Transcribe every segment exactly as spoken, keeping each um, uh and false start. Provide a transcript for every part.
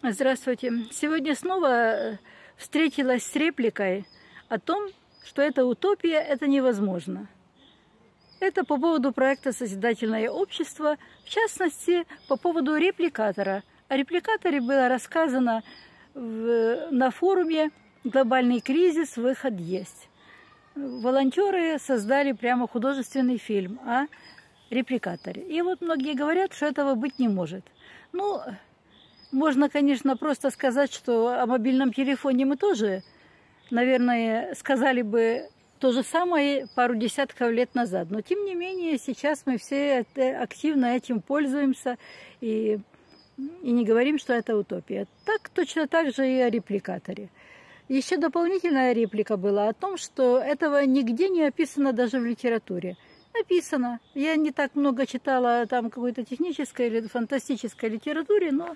Здравствуйте. Сегодня снова встретилась с репликой о том, что это утопия, это невозможно. Это по поводу проекта «Созидательное общество», в частности, по поводу репликатора. О репликаторе было рассказано в, на форуме «Глобальный кризис. Выход есть». Волонтеры создали прямо художественный фильм о репликаторе. И вот многие говорят, что этого быть не может. Ну, можно, конечно, просто сказать, что о мобильном телефоне мы тоже, наверное, сказали бы то же самое пару десятков лет назад. Но, тем не менее, сейчас мы все активно этим пользуемся и, и не говорим, что это утопия. Так, точно так же и о репликаторе. Еще дополнительная реплика была о том, что этого нигде не описано даже в литературе. Написано. Я не так много читала там какой-то технической или фантастической литературе, но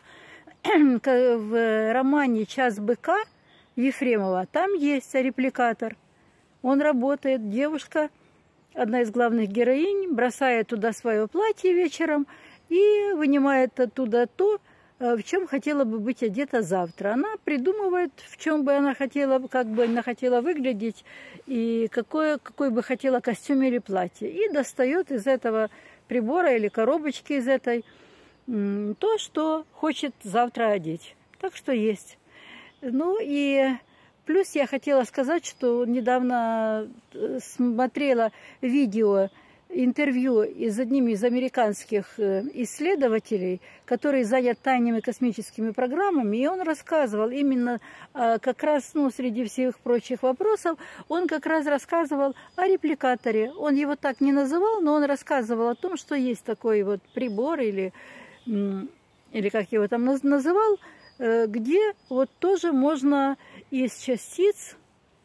в романе «Час быка» Ефремова там есть репликатор. Он работает. Девушка, одна из главных героинь, бросает туда свое платье вечером и вынимает оттуда то, в чем хотела бы быть одета завтра. Она придумывает, в чем бы она хотела, как бы она хотела выглядеть, и какое, какой бы хотела костюм или платье. И достает из этого прибора или коробочки из этой то, что хочет завтра одеть. Так что есть. Ну и плюс я хотела сказать, что недавно смотрела видео, интервью из одним из американских исследователей, который занят тайными космическими программами, и он рассказывал именно как раз, ну, среди всех прочих вопросов, он как раз рассказывал о репликаторе. Он его так не называл, но он рассказывал о том, что есть такой вот прибор или, или как его там называл, где вот тоже можно из частиц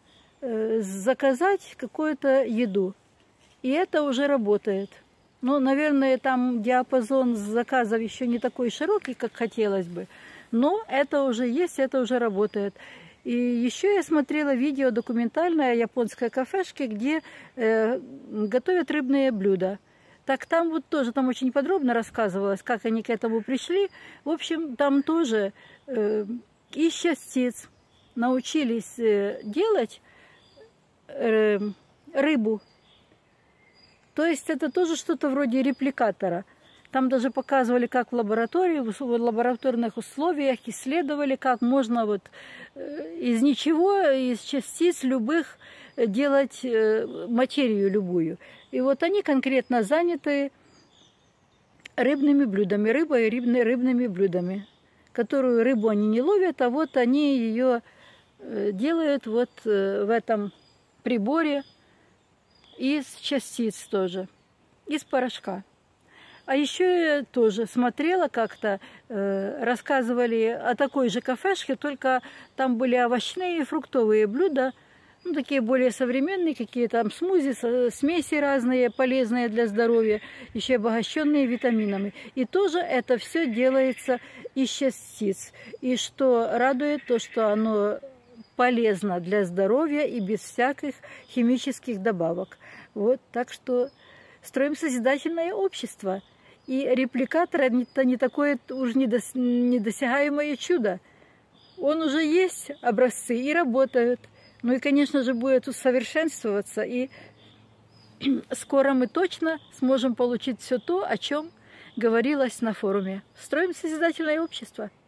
заказать какую-то еду. И это уже работает. Ну, наверное, там диапазон заказов еще не такой широкий, как хотелось бы. Но это уже есть, это уже работает. И еще я смотрела видео документальное о японской кафешке, где э, готовят рыбные блюда. Так там вот тоже, там очень подробно рассказывалось, как они к этому пришли. В общем, там тоже э, из частиц научились э, делать э, рыбу. То есть это тоже что-то вроде репликатора. Там даже показывали, как в лаборатории, в лабораторных условиях исследовали, как можно вот из ничего, из частиц любых делать материю любую. И вот они конкретно заняты рыбными блюдами, рыбой и рыбными блюдами, которую рыбу они не ловят, а вот они ее делают вот в этом приборе. Из частиц тоже, из порошка. А еще я тоже смотрела как-то, э, рассказывали о такой же кафешке, только там были овощные и фруктовые блюда, ну, такие более современные, какие там смузи, смеси разные, полезные для здоровья, еще обогащенные витаминами. И тоже это все делается из частиц. И что радует, то, что оно полезно для здоровья и без всяких химических добавок. Вот, так что строим созидательное общество. И репликатор это не такое уж недосягаемое чудо. Он уже есть, образцы, и работают. Ну и, конечно же, будет усовершенствоваться. И скоро мы точно сможем получить все то, о чем говорилось на форуме. Строим созидательное общество.